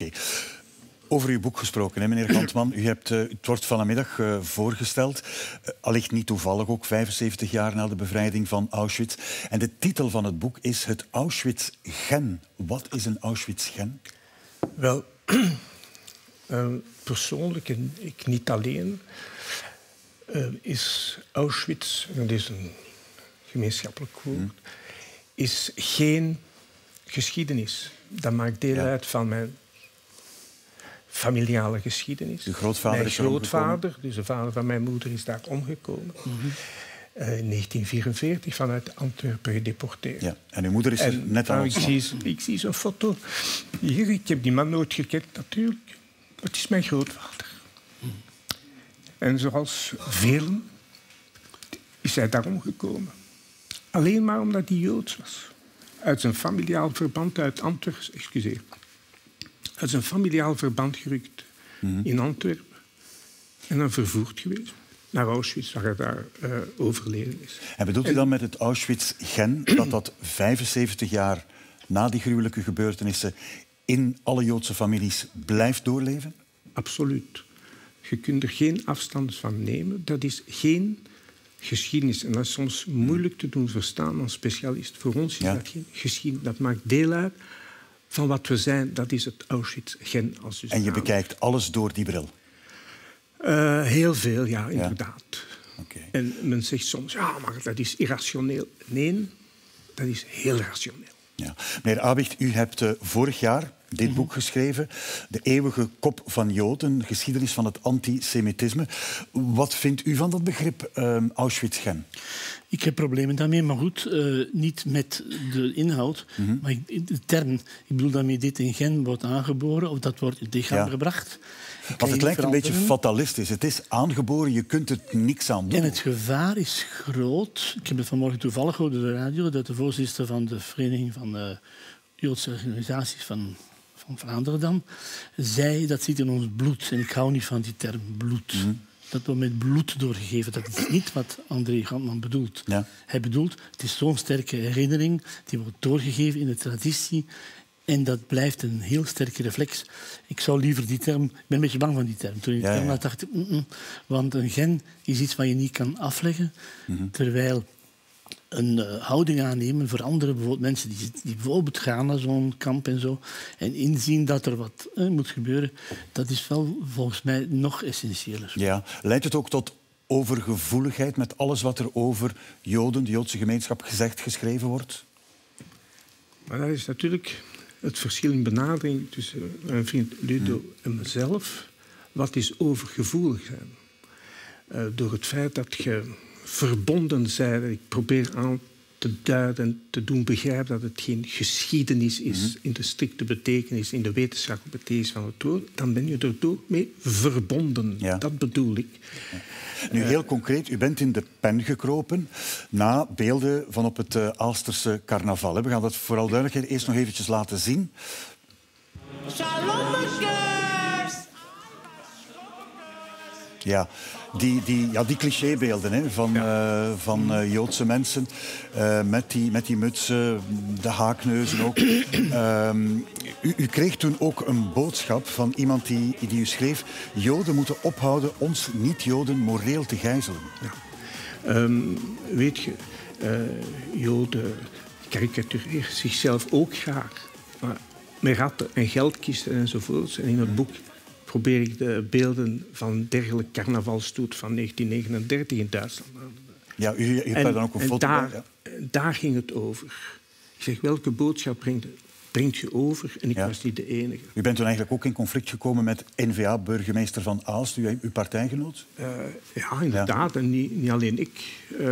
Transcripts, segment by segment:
Over uw boek gesproken, hè, meneer Gantman. Het wordt vanmiddag voorgesteld. Allicht niet toevallig, ook 75 jaar na de bevrijding van Auschwitz. En de titel van het boek is Het Auschwitz-gen. Wat is een Auschwitz-gen? Wel, persoonlijk, en ik niet alleen, is Auschwitz, dat is een gemeenschappelijk woord, is geen geschiedenis. Dat maakt deel uit van mijn familiale geschiedenis. De grootvader mijn is grootvader, dus de vader van mijn moeder, is daar omgekomen. In 1944 vanuit Antwerpen gedeporteerd. Ja. En uw moeder is er net aan ontsnapt. Ik zie zo'n foto. Hier, ik heb die man nooit gekend, natuurlijk. Het is mijn grootvader. En zoals velen is hij daar omgekomen. Alleen maar omdat hij Joods was. Uit zijn familiaal verband uit Antwerpen, uit zijn familiaal verband gerukt in Antwerpen. En dan vervoerd geweest naar Auschwitz, waar hij daar overleden is. En bedoelt u dan met het Auschwitz-gen dat 75 jaar na die gruwelijke gebeurtenissen in alle Joodse families blijft doorleven? Absoluut. Je kunt er geen afstand van nemen. Dat is geen geschiedenis. En dat is soms moeilijk te doen verstaan als specialist. Voor ons is dat geen geschiedenis. Dat maakt deel uit van wat we zijn. Dat is het Auschwitz-gen. En je bekijkt alles door die bril? Heel veel, ja, inderdaad. Okay. En men zegt soms, ja, maar dat is irrationeel. Nee, dat is heel rationeel. Ja. Meneer Abicht, u hebt vorig jaar dit boek geschreven. De eeuwige kop van Joden, geschiedenis van het antisemitisme. Wat vindt u van dat begrip Auschwitz-gen? Ik heb problemen daarmee, maar goed, niet met de inhoud, maar de term. Ik bedoel daarmee dit in gen wordt aangeboren of dat wordt in het lichaam gebracht. Want het lijkt een beetje fatalistisch. Het is aangeboren, je kunt er niks aan doen. En het gevaar is groot. Ik heb het vanmorgen toevallig gehoord door de radio, dat de voorzitter van de Vereniging van Joodse Organisaties van Vlaanderen dan, zei dat zit in ons bloed. En ik hou niet van die term bloed. Dat wordt met bloed doorgegeven. Dat is niet wat André Gantman bedoelt. Ja. Hij bedoelt, het is zo'n sterke herinnering, die wordt doorgegeven in de traditie. En dat blijft een heel sterke reflex. Ik zou liever die term... Ik ben een beetje bang van die term. Toen ik die term had, dacht ik... Want een gen is iets wat je niet kan afleggen. Terwijl een houding aannemen voor andere bijvoorbeeld mensen die bijvoorbeeld gaan naar zo'n kamp en zo en inzien dat er wat moet gebeuren, dat is wel volgens mij nog essentiëler. Ja. Leidt het ook tot overgevoeligheid met alles wat er over Joden, de Joodse gemeenschap, gezegd, geschreven wordt? Maar dat is natuurlijk het verschil in benadering tussen mijn vriend Ludo en mezelf. Wat is overgevoelig zijn? Door het feit dat je verbonden zijn. Ik probeer aan te duiden en te doen begrijpen dat het geen geschiedenis is in de strikte betekenis, in de wetenschappelijke betekenis van het woord. Dan ben je er door mee verbonden. Ja. Dat bedoel ik. Nu, heel concreet, u bent in de pen gekropen na beelden van op het Aalsterse carnaval. We gaan dat vooral duidelijkheid eerst nog eventjes laten zien. Ja, die clichébeelden van Joodse mensen met die mutsen, de haakneuzen ook. U kreeg toen ook een boodschap van iemand die u schreef: Joden moeten ophouden ons niet-Joden moreel te gijzelen. Ja. Weet je, Joden karikatureert zichzelf ook graag. Maar met ratten en geldkisten enzovoorts. En in het boek probeer ik de beelden van dergelijke carnavalstoet van 1939 in Duitsland. Ja, u hebt daar dan ook een foto bij. Daar ging het over. Ik zeg, welke boodschap brengt je over? En ik was niet de enige. U bent toen eigenlijk ook in conflict gekomen met N-VA-burgemeester van Aalst, uw partijgenoot? Ja, inderdaad. Ja. En niet alleen ik.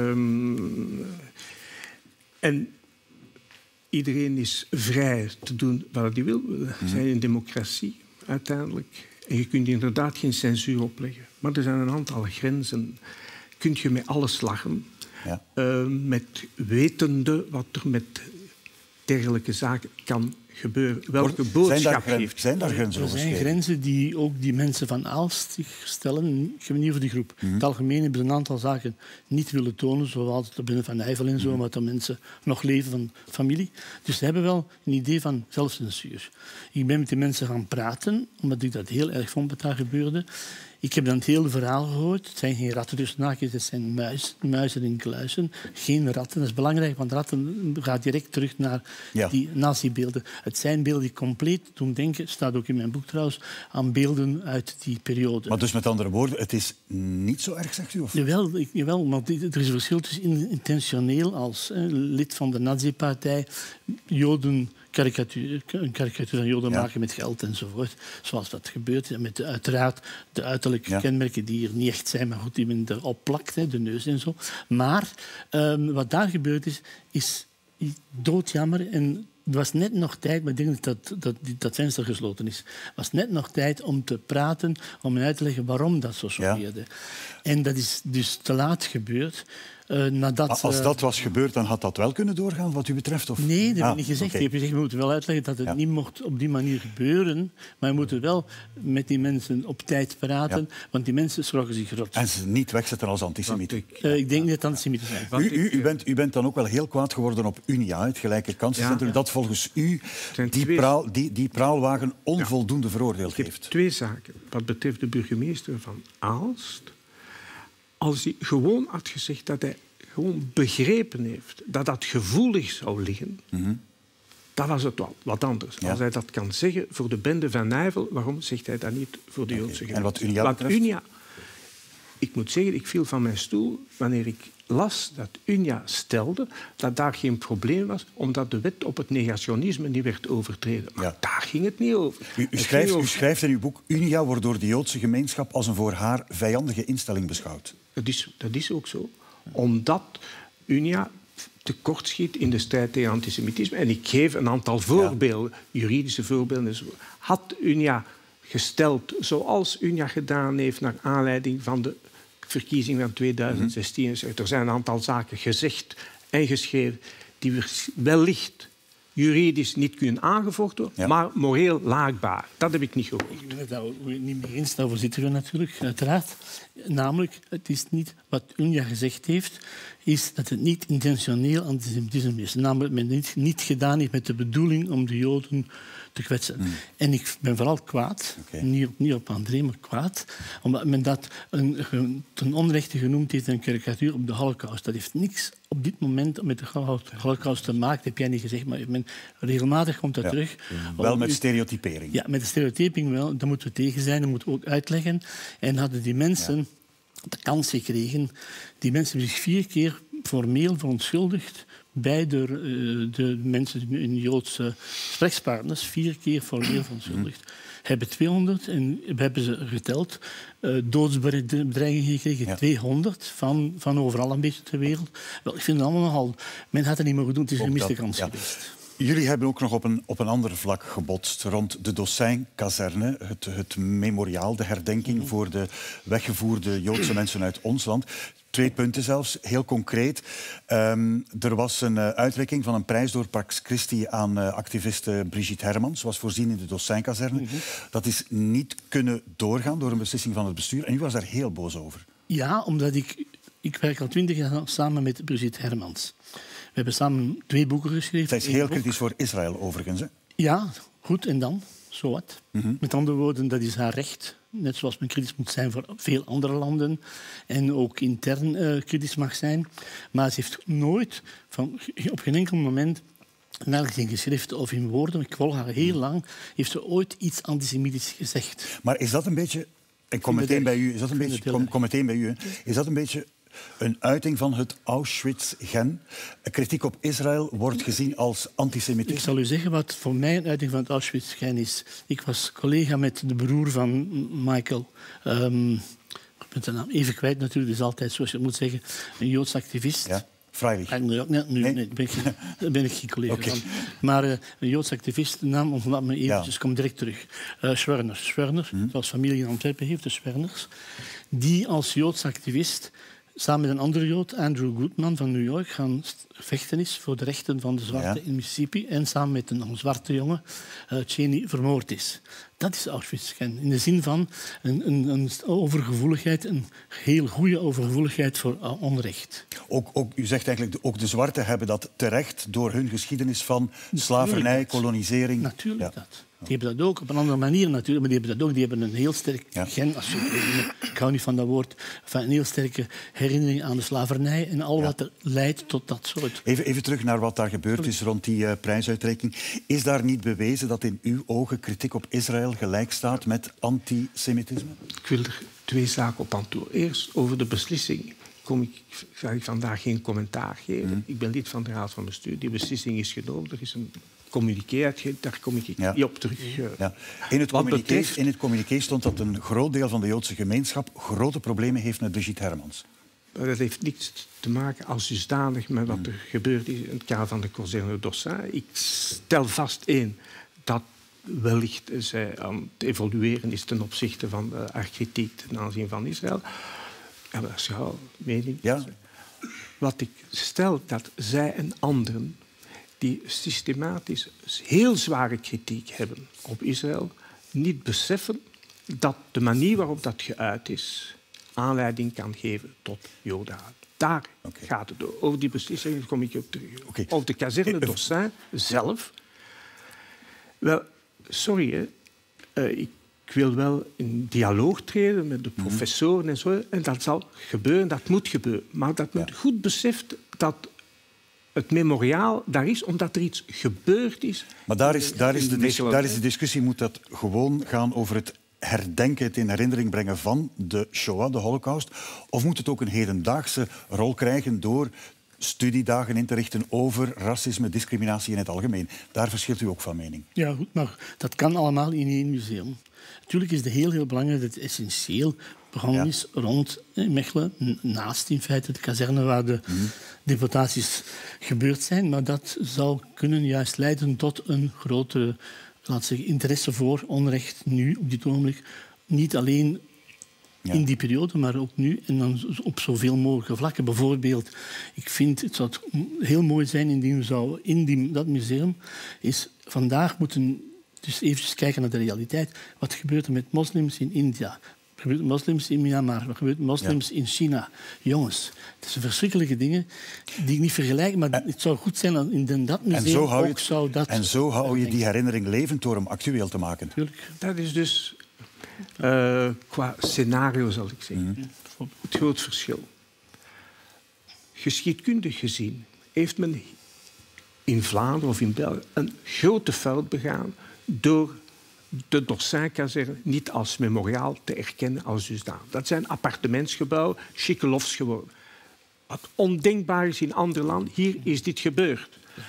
En iedereen is vrij te doen wat hij wil. We zijn een democratie, uiteindelijk. En je kunt inderdaad geen censuur opleggen. Maar er zijn een aantal grenzen. Kun je met alles lachen, met wetende wat er met dergelijke zaken kan gebeuren, welke boodschap heeft. Zijn daar grenzen Er zijn overschreden? grenzen die ook die mensen van Aalst zich stellen. Ik heb het niet over die groep. In het algemeen hebben ze een aantal zaken niet willen tonen, zoals de Binnen van Eyvel en zo, omdat de mensen nog leven van familie. Dus ze hebben wel een idee van zelfcensuur. Ik ben met die mensen gaan praten, omdat ik dat heel erg vond wat daar gebeurde. Ik heb dan het hele verhaal gehoord. Het zijn geen ratten tussen haakjes, het zijn muizen in kluizen. Geen ratten. Dat is belangrijk, want ratten gaan direct terug naar die nazi-beelden. Het zijn beelden die compleet doen denken, staat ook in mijn boek trouwens, aan beelden uit die periode. Maar dus met andere woorden, het is niet zo erg, zegt u? Of? Jawel, maar er is een verschil tussen intentioneel als lid van de nazi-partij Joden een karikatuur van Joden maken met geld enzovoort. Zoals dat gebeurt. Met uiteraard de uiterlijke kenmerken die er niet echt zijn, maar goed, die men erop plakt, de neus en zo. Maar wat daar gebeurd is doodjammer. En er was net nog tijd, maar ik denk dat venster gesloten is. Er was net nog tijd om te praten, om uit te leggen waarom dat zo gebeurde. En dat is dus te laat gebeurd. Als dat was gebeurd, dan had dat wel kunnen doorgaan, wat u betreft? Of? Nee, dat heb ik niet gezegd. Ik heb gezegd, we moeten wel uitleggen dat het niet mocht op die manier gebeuren. Maar we moeten wel met die mensen op tijd praten, want die mensen schrokken zich rot. En ze niet wegzetten als antisemieten. Ik denk niet dat antisemieten zijn. U bent dan ook wel heel kwaad geworden op Unia, het Gelijke Kansencentrum, dat volgens u die praalwagen onvoldoende veroordeeld heeft. 2 zaken. Wat betreft de burgemeester van Aalst. Als hij gewoon had gezegd dat hij gewoon begrepen heeft dat dat gevoelig zou liggen, dan was het wel wat anders. Ja. Als hij dat kan zeggen voor de bende van Eyvel, waarom zegt hij dat niet voor de Joodse gemeenschap? En wat Unia betreft? Ik moet zeggen, ik viel van mijn stoel wanneer ik las dat Unia stelde dat daar geen probleem was, omdat de wet op het negationisme niet werd overtreden. Maar daar ging het niet over. U schrijft in uw boek, Unia wordt door de Joodse gemeenschap als een voor haar vijandige instelling beschouwd. Dat is ook zo. Omdat Unia tekortschiet in de strijd tegen antisemitisme. En ik geef een aantal voorbeelden, juridische voorbeelden. Had Unia gesteld zoals Unia gedaan heeft naar aanleiding van de verkiezing van 2016. Er zijn een aantal zaken gezegd en geschreven die wellicht juridisch niet kunnen aangevochten worden, maar moreel laakbaar. Dat heb ik niet gehoord. Ik ben het daar niet mee eens. Daarvoor zitten we natuurlijk, uiteraard. Namelijk, het is niet wat Unia gezegd heeft, is dat het niet intentioneel antisemitisme is. Namelijk, men het niet gedaan heeft met de bedoeling om de Joden te kwetsen. En ik ben vooral kwaad, niet op André, maar kwaad, omdat men dat ten onrechte genoemd heeft een karikatuur op de Holocaust. Dat heeft niks op dit moment met de Holocaust te maken, dat heb jij niet gezegd, maar regelmatig komt dat terug. Wel met stereotypering. Ja, met de stereotyping wel. Daar moeten we tegen zijn, dat moeten we ook uitleggen. En hadden die mensen de kans gekregen, die mensen hebben zich 4 keer formeel verontschuldigd bij de mensen in Joodse gesprekspartners, 4 keer formeel verontschuldigd. Hebben 200, en we hebben ze geteld, doodsbedreigingen gekregen, 200 van overal een beetje ter wereld. Wel, ik vind het allemaal nogal. Men had het niet mogen doen, het is een gemiste kans geweest. Jullie hebben ook nog op een ander vlak gebotst rond de Dossin-kazerne, het memoriaal, de herdenking voor de weggevoerde Joodse mensen uit ons land. 2 punten zelfs, heel concreet. Er was een uitreiking van een prijs door Pax Christi aan activiste Brigitte Hermans, zoals voorzien in de Dossin-kazerne. Dat is niet kunnen doorgaan door een beslissing van het bestuur. En u was daar heel boos over. Ja, omdat ik werk al 20 jaar samen met Brigitte Hermans. We hebben samen 2 boeken geschreven. Zij is heel kritisch voor Israël, overigens. Hè? Ja, goed, en dan? Zo wat. Met andere woorden, dat is haar recht. Net zoals men kritisch moet zijn voor veel andere landen. En ook intern kritisch mag zijn. Maar ze heeft nooit, op geen enkel moment, nergens in geschriften of in woorden, ik volg haar heel lang, heeft ze ooit iets antisemitisch gezegd. Maar is dat een beetje... Ik kom meteen bij u. Is dat een beetje een uiting van het Auschwitz-gen? Kritiek op Israël wordt gezien als antisemitisme. Ik zal u zeggen wat voor mij een uiting van het Auschwitz-gen is. Ik was collega met de broer van Michael. Ik ben de naam even kwijt natuurlijk, dus altijd zoals je moet zeggen, een Joods activist. Ja. Freilich. Nee, daar ben ik geen collega van. Maar een Joods activist, de naam ontlaat me eventjes, kom direct terug. Schwerner, zoals familie in Antwerpen heeft, de Schwerners. Die als Joods activist samen met een andere Jood, Andrew Goodman van New York, gaan vechten is voor de rechten van de zwarte in Mississippi en samen met een zwarte jongen Cheney vermoord is. Dat is Auschwitz-Gen. In de zin van een overgevoeligheid, een heel goede overgevoeligheid voor onrecht. U zegt eigenlijk, ook de zwarten hebben dat terecht door hun geschiedenis van slavernij, kolonisering. Natuurlijk dat. Die hebben dat ook, op een andere manier natuurlijk, maar die hebben dat ook. Die hebben een heel sterk gen, ik hou niet van dat woord, een heel sterke herinnering aan de slavernij en al wat er leidt tot dat soort. Even terug naar wat daar gebeurd is rond die prijsuitreiking. Is daar niet bewezen dat in uw ogen kritiek op Israël gelijk staat met antisemitisme? Ik wil er 2 zaken op antwoorden. Eerst over de beslissing. Ga ik vandaag geen commentaar geven. Ik ben lid van de Raad van Bestuur. Die beslissing is genomen. Er is een communiqué uitgegeven. Daar kom ik niet op terug. Ja. In het communiqué stond dat een groot deel van de Joodse gemeenschap grote problemen heeft met Brigitte Hermans. Dat heeft niets te maken als dusdanig met wat er gebeurd is in het kader van de Caserne d'Orsay. Ik stel vast dat wellicht zij aan het evolueren is ten opzichte van haar kritiek ten aanzien van Israël. Ja, dat is jouw mening. Ja. Wat ik stel, dat zij en anderen die systematisch heel zware kritiek hebben op Israël, niet beseffen dat de manier waarop dat geuit is aanleiding kan geven tot Jodenhaat. Daar gaat het door. Over die beslissingen kom ik op terug. Over de Caserne d'Orsay zelf. Wel, sorry, ik wil wel in dialoog treden met de professoren en zo. En dat zal gebeuren, dat moet gebeuren. Maar dat moet goed beseft dat het memoriaal daar is omdat er iets gebeurd is. Maar daar is de discussie, moet dat gewoon gaan over het herdenken, het in herinnering brengen van de Shoah, de Holocaust? Of moet het ook een hedendaagse rol krijgen door studiedagen in te richten over racisme, discriminatie in het algemeen? Daar verschilt u ook van mening. Ja, goed, maar dat kan allemaal in één museum. Natuurlijk is het heel belangrijk dat het essentieel begonnen is rond Mechelen, naast in feite de kazerne waar de deportaties gebeurd zijn. Maar dat zou kunnen juist leiden tot een grotere, laat zeggen, interesse voor onrecht nu, op dit ogenblik. Niet alleen in die periode, maar ook nu en dan op zoveel mogelijke vlakken. Bijvoorbeeld, ik vind het zou heel mooi zijn indien we zouden in dat museum vandaag moeten dus even kijken naar de realiteit. Wat gebeurt er met moslims in India? Wat gebeurt met moslims in Myanmar? Wat gebeurt met moslims in China? Jongens, het zijn verschrikkelijke dingen die ik niet vergelijk, maar het zou goed zijn dat in dat museum ook zou dat... En zo hou je die herinnering levend door hem actueel te maken. Natuurlijk. Dat is dus qua scenario, zal ik zeggen, het groot verschil. Geschiedkundig gezien heeft men in Vlaanderen of in België een grote fout begaan door de D'Orsay-kazerne niet als memoriaal te erkennen als dusdanig. Dat zijn appartementsgebouwen, Chickelofs geworden. Wat ondenkbaar is in andere landen, hier is dit gebeurd.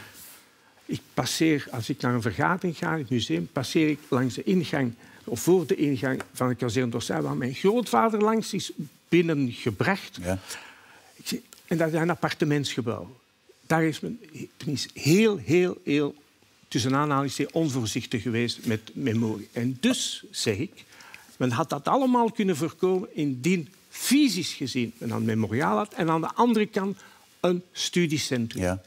Ik passeer, als ik naar een vergadering ga in het museum, passeer ik langs de ingang, of voor de ingang van de Caserne d'Orsay, waar mijn grootvader langs is binnengebracht. Ja. En dat zijn appartementsgebouwen. Daar is men heel tussen aanhalingstekens onvoorzichtig geweest met memorie. En dus, zeg ik, men had dat allemaal kunnen voorkomen indien fysisch gezien men een memoriaal had en aan de andere kant een studiecentrum. Ja.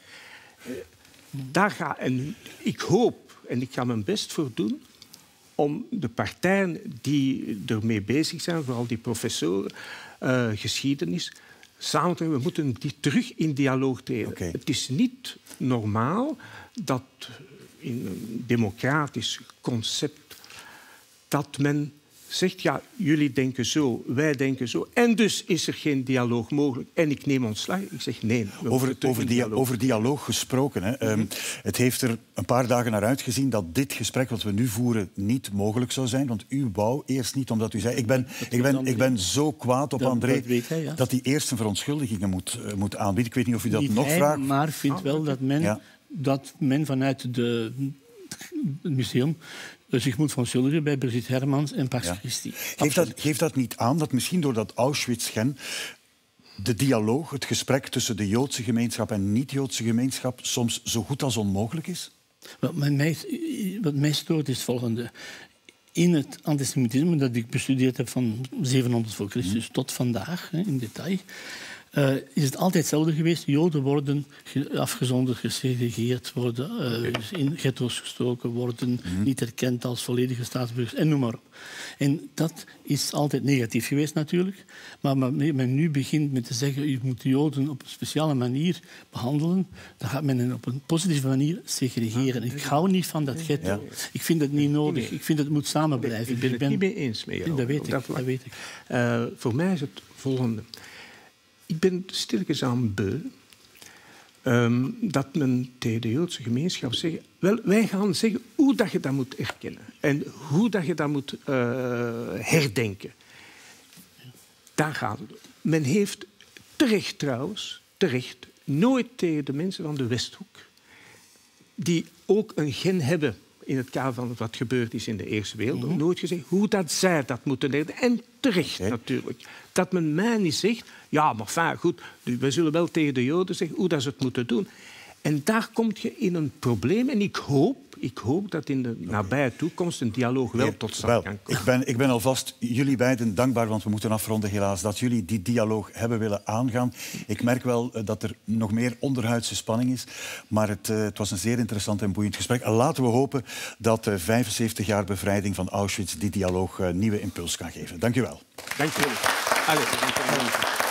En ik hoop, en ik ga mijn best voor doen, om de partijen die ermee bezig zijn, vooral die professoren, geschiedenis, samen te brengen. We moeten die terug in dialoog treden. Okay. Het is niet normaal dat in een democratisch concept dat men zegt, ja, jullie denken zo, wij denken zo, en dus is er geen dialoog mogelijk. En ik neem ontslag. Ik zeg nee. Over dialoog gesproken. Hè. Het heeft er een paar dagen naar uitgezien dat dit gesprek wat we nu voeren niet mogelijk zou zijn. Want u wou eerst niet, omdat u zei... Ik ben zo kwaad op André dat hij eerst zijn verontschuldigingen moet aanbieden. Ik weet niet of u dat nog vraagt. Maar vindt wel dat men vanuit het museum zich moet verontschuldigen bij Brigitte Hermans en Pax Christi. Geeft dat niet aan dat misschien door dat Auschwitz-Gen de dialoog, het gesprek tussen de Joodse gemeenschap en niet-Joodse gemeenschap soms zo goed als onmogelijk is? Wat mij stoort is het volgende. In het antisemitisme dat ik bestudeerd heb van 700 voor Christus tot vandaag, in detail, is het altijd hetzelfde geweest. Joden worden afgezonderd, gesegregeerd, worden in ghetto's gestoken, worden niet erkend als volledige staatsburgers en noem maar op. En dat is altijd negatief geweest natuurlijk. Maar men nu begint met te zeggen, je moet de Joden op een speciale manier behandelen, dan gaat men hen op een positieve manier segregeren. Ik hou niet van dat ghetto. Ja. Ik vind het niet nodig. Ik vind het moet samen blijven. Ik ben het niet mee eens met jou. Dat weet ik. Voor mij is het volgende. Ik ben stilletjes aan beu dat men tegen de Joodse gemeenschap zegt... Wel, wij gaan zeggen hoe dat je dat moet erkennen. En hoe dat je dat moet herdenken. Daar gaat het om. Men heeft terecht trouwens, nooit tegen de mensen van de Westhoek... die ook een gen hebben in het kader van wat gebeurd is in de Eerste Wereldoorlog, nooit gezegd hoe dat zij dat moeten herdenken. En terecht natuurlijk. Dat men mij niet zegt... Ja, maar fijn, goed, we zullen wel tegen de Joden zeggen hoe dat ze het moeten doen. En daar kom je in een probleem. En ik hoop dat in de nabije toekomst een dialoog wel tot stand kan komen. Ik ben alvast jullie beiden dankbaar, want we moeten afronden helaas, dat jullie die dialoog hebben willen aangaan. Ik merk wel dat er nog meer onderhuidse spanning is, maar het was een zeer interessant en boeiend gesprek. En laten we hopen dat 75 jaar bevrijding van Auschwitz die dialoog nieuwe impuls kan geven. Dank u wel. Dank je wel.